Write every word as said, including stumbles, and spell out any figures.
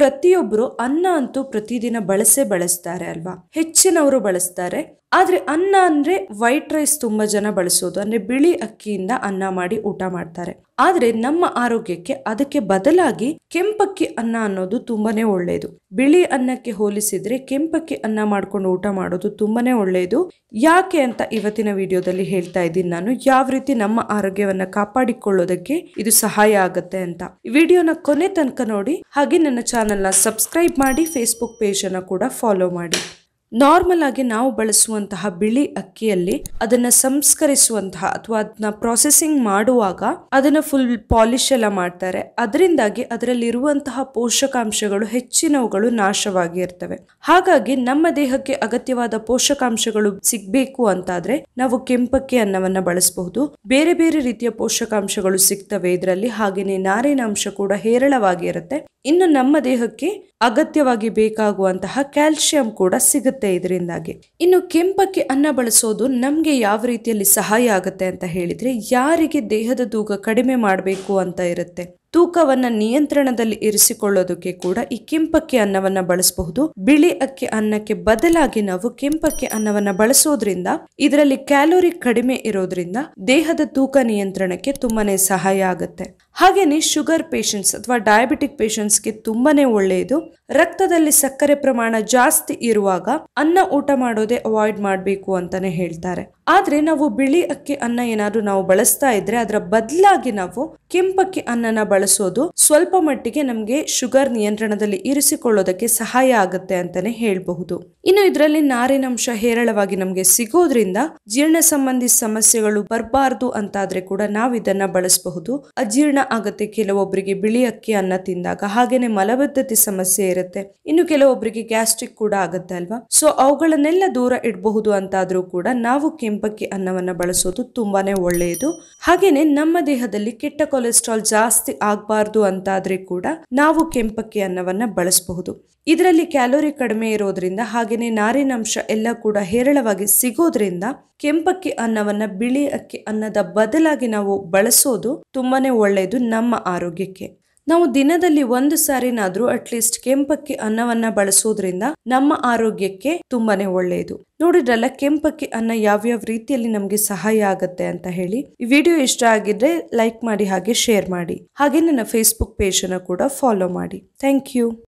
ಪ್ರತಿಯೊಬ್ಬರು ಅನ್ನ ಅಂತೂ ಪ್ರತಿದಿನ ಬಳಸೇ ಬಳಸ್ತಾರೆ ಅಲ್ವಾ, ಹೆಚ್ಚಿನವರು ಬಳಸ್ತಾರೆ. ಆದ್ರೆ ಅನ್ನ ಅಂದ್ರೆ ವೈಟ್ ರೈಸ್ ತುಂಬಾ ಜನ ಬಳಸೋದು, ಅಂದ್ರೆ ಬಿಳಿ ಅಕ್ಕಿಯಿಂದ ಅನ್ನ ಮಾಡಿ ಊಟ ಮಾಡ್ತಾರೆ. ಆದ್ರೆ ನಮ್ಮ ಆರೋಗ್ಯಕ್ಕೆ ಅದಕ್ಕೆ ಬದಲಾಗಿ ಕೆಂಪಕ್ಕಿ ಅನ್ನ ಅನ್ನೋದು ತುಂಬಾನೇ ಒಳ್ಳೆಯದು. ಬಿಳಿ ಅನ್ನಕ್ಕೆ ಹೋಲಿಸಿದ್ರೆ ಕೆಂಪಕ್ಕಿ ಅನ್ನ ಮಾಡ್ಕೊಂಡು ಊಟ ಮಾಡೋದು ತುಂಬಾನೇ ಒಳ್ಳೆಯದು. ಯಾಕೆ ಅಂತ ಇವತ್ತಿನ ವಿಡಿಯೋದಲ್ಲಿ ಹೇಳ್ತಾ ಇದ್ದೀನಿ ನಾನು, ಯಾವ ರೀತಿ ನಮ್ಮ ಆರೋಗ್ಯವನ್ನ ಕಾಪಾಡಿಕೊಳ್ಳೋದಕ್ಕೆ ಇದು ಸಹಾಯ ಆಗುತ್ತೆ ಅಂತ. ಈ ವಿಡಿಯೋನ ಕೊನೆ ತನಕ ನೋಡಿ, ಹಾಗೆ ನನ್ನ ಚಾನೆಲ್ ನ ಸಬ್ಸ್ಕ್ರೈಬ್ ಮಾಡಿ, ಫೇಸ್ಬುಕ್ ಪೇಜ್ ಅನ್ನ ಕೂಡ ಫಾಲೋ ಮಾಡಿ. ನಾರ್ಮಲ್ ಆಗಿ ನಾವು ಬಳಸುವಂತಹ ಬಿಳಿ ಅಕ್ಕಿಯಲ್ಲಿ ಅದನ್ನ ಸಂಸ್ಕರಿಸುವಂತಹ ಅಥವಾ ಅದನ್ನ ಪ್ರೊಸೆಸಿಂಗ್ ಮಾಡುವಾಗ ಅದನ್ನ ಫುಲ್ ಪಾಲಿಶ್ ಎಲ್ಲ ಮಾಡ್ತಾರೆ. ಅದರಿಂದಾಗಿ ಅದರಲ್ಲಿ ಇರುವಂತಹ ಪೋಷಕಾಂಶಗಳು ಹೆಚ್ಚಿನವುಗಳು ನಾಶವಾಗಿ ಇರ್ತವೆ. ಹಾಗಾಗಿ ನಮ್ಮ ದೇಹಕ್ಕೆ ಅಗತ್ಯವಾದ ಪೋಷಕಾಂಶಗಳು ಸಿಗ್ಬೇಕು ಅಂತಾದ್ರೆ ನಾವು ಕೆಂಪಕ್ಕಿ ಅನ್ನವನ್ನ ಬಳಸಬಹುದು. ಬೇರೆ ಬೇರೆ ರೀತಿಯ ಪೋಷಕಾಂಶಗಳು ಸಿಗ್ತವೆ ಇದರಲ್ಲಿ, ಹಾಗೇನೆ ನಾರಿನಾಂಶ ಕೂಡ ಹೇರಳವಾಗಿ ಇರುತ್ತೆ. ಇನ್ನು ನಮ್ಮ ದೇಹಕ್ಕೆ ಅಗತ್ಯವಾಗಿ ಬೇಕಾಗುವಂತಹ ಕ್ಯಾಲ್ಸಿಯಂ ಕೂಡ ಸಿಗುತ್ತೆ ಇದರಿಂದಾಗಿ. ಇನ್ನು ಕೆಂಪಕ್ಕಿ ಅನ್ನ ಬಳಸೋದು ನಮ್ಗೆ ಯಾವ ರೀತಿಯಲ್ಲಿ ಸಹಾಯ ಆಗುತ್ತೆ ಅಂತ ಹೇಳಿದ್ರೆ, ಯಾರಿಗೆ ದೇಹದ ತೂಕ ಕಡಿಮೆ ಮಾಡಬೇಕು ಅಂತ ಇರುತ್ತೆ, ತೂಕವನ್ನ ನಿಯಂತ್ರಣದಲ್ಲಿ ಇರಿಸಿಕೊಳ್ಳೋದಕ್ಕೆ ಕೂಡ ಈ ಕೆಂಪಕ್ಕಿ ಅನ್ನವನ್ನ ಬಳಸಬಹುದು. ಬಿಳಿ ಅಕ್ಕಿ ಅನ್ನಕ್ಕೆ ಬದಲಾಗಿ ನಾವು ಕೆಂಪಕ್ಕಿ ಅನ್ನವನ್ನ ಬಳಸೋದ್ರಿಂದ ಇದರಲ್ಲಿ ಕ್ಯಾಲೋರಿ ಕಡಿಮೆ ಇರೋದ್ರಿಂದ ದೇಹದ ತೂಕ ನಿಯಂತ್ರಣಕ್ಕೆ ತುಂಬಾನೇ ಸಹಾಯ ಆಗುತ್ತೆ. ಹಾಗೇನೆ ಶುಗರ್ ಪೇಷಂಟ್ಸ್ ಅಥವಾ ಡಯಾಬಿಟಿಕ್ ಪೇಷಂಟ್ಸ್ಗೆ ತುಂಬಾನೇ ಒಳ್ಳೆಯದು. ರಕ್ತದಲ್ಲಿ ಸಕ್ಕರೆ ಪ್ರಮಾಣ ಜಾಸ್ತಿ ಇರುವಾಗ ಅನ್ನ ಊಟ ಮಾಡೋದೇ ಅವಾಯ್ಡ್ ಮಾಡಬೇಕು ಅಂತಾನೆ ಹೇಳ್ತಾರೆ. ಆದ್ರೆ ನಾವು ಬಿಳಿ ಅಕ್ಕಿ ಅನ್ನ ಏನಾದ್ರು ನಾವು ಬಳಸ್ತಾ ಇದ್ರೆ ಅದರ ಬದಲಾಗಿ ನಾವು ಕೆಂಪಕ್ಕಿ ಅನ್ನನ ಬಳಸೋದು ಸ್ವಲ್ಪ ಮಟ್ಟಿಗೆ ನಮ್ಗೆ ಶುಗರ್ ನಿಯಂತ್ರಣದಲ್ಲಿ ಇರಿಸಿಕೊಳ್ಳೋದಕ್ಕೆ ಸಹಾಯ ಆಗುತ್ತೆ ಅಂತಾನೆ ಹೇಳ್ಬಹುದು. ಇನ್ನು ಇದರಲ್ಲಿ ನಾರಿನಾಂಶ ಹೇರಳವಾಗಿ ನಮ್ಗೆ ಸಿಗೋದ್ರಿಂದ ಜೀರ್ಣ ಸಂಬಂಧಿ ಸಮಸ್ಯೆಗಳು ಬರಬಾರ್ದು ಅಂತಾದ್ರೆ ಕೂಡ ನಾವು ಇದನ್ನ ಬಳಸಬಹುದು. ಅಜೀರ್ಣ ಆಗತ್ತೆ ಕೆಲವೊಬ್ಬರಿಗೆ ಬಿಳಿ ಅಕ್ಕಿ ಅನ್ನ ತಿಂದಾಗ, ಹಾಗೇನೆ ಮಲಬದ್ಧತೆ ಸಮಸ್ಯೆ ಇರುತ್ತೆ, ಇನ್ನು ಕೆಲವೊಬ್ಬರಿಗೆ ಗ್ಯಾಸ್ಟ್ರಿಕ್ ಕೂಡ ಆಗುತ್ತೆ ಅಲ್ವಾ. ಸೊ ಅವುಗಳನ್ನೆಲ್ಲ ದೂರ ಇಡಬಹುದು ಅಂತಾದ್ರೂ ಕೂಡ ನಾವು ಕೆಂಪಕ್ಕಿ ಅನ್ನವನ್ನ ಬಳಸೋದು ತುಂಬಾನೇ ಒಳ್ಳೆಯದು. ಹಾಗೇನೆ ನಮ್ಮ ದೇಹದಲ್ಲಿ ಕೆಟ್ಟ ಕೊಲೆಸ್ಟ್ರಾಲ್ ಜಾಸ್ತಿ ಆಗಬಾರ್ದು ಅಂತಾದ್ರೆ ಕೂಡ ನಾವು ಕೆಂಪಕ್ಕಿ ಅನ್ನವನ್ನ ಬಳಸಬಹುದು. ಇದರಲ್ಲಿ ಕ್ಯಾಲೋರಿ ಕಡಿಮೆ ಇರೋದ್ರಿಂದ ಹಾಗೇನೆ ನಾರಿನಾಂಶ ಎಲ್ಲ ಕೂಡ ಹೇರಳವಾಗಿ ಸಿಗೋದ್ರಿಂದ ಕೆಂಪಕ್ಕಿ ಅನ್ನವನ್ನ ಬಿಳಿ ಅಕ್ಕಿ ಅನ್ನದ ಬದಲಾಗಿ ನಾವು ಬಳಸೋದು ತುಂಬಾನೇ ಒಳ್ಳೆಯದು ನಮ್ಮ ಆರೋಗ್ಯಕ್ಕೆ. ನಾವು ದಿನದಲ್ಲಿ ಒಂದು ಸಾರಿನಾದ್ರೂ ಅಟ್ಲೀಸ್ಟ್ ಕೆಂಪಕ್ಕಿ ಅನ್ನವನ್ನ ಬಳಸೋದ್ರಿಂದ ನಮ್ಮ ಆರೋಗ್ಯಕ್ಕೆ ತುಂಬಾನೇ ಒಳ್ಳೆಯದು. ನೋಡಿದ್ರಲ್ಲ ಕೆಂಪಕ್ಕಿ ಅನ್ನ ಯಾವ್ಯಾವ ರೀತಿಯಲ್ಲಿ ನಮ್ಗೆ ಸಹಾಯ ಆಗತ್ತೆ ಅಂತ ಹೇಳಿ. ಈ ವಿಡಿಯೋ ಇಷ್ಟ ಆಗಿದ್ರೆ ಲೈಕ್ ಮಾಡಿ, ಹಾಗೆ ಶೇರ್ ಮಾಡಿ, ಹಾಗೆ ನನ್ನ ಫೇಸ್ಬುಕ್ ಪೇಜ್ ಅನ್ನ ಕೂಡ ಫಾಲೋ ಮಾಡಿ. Thank you.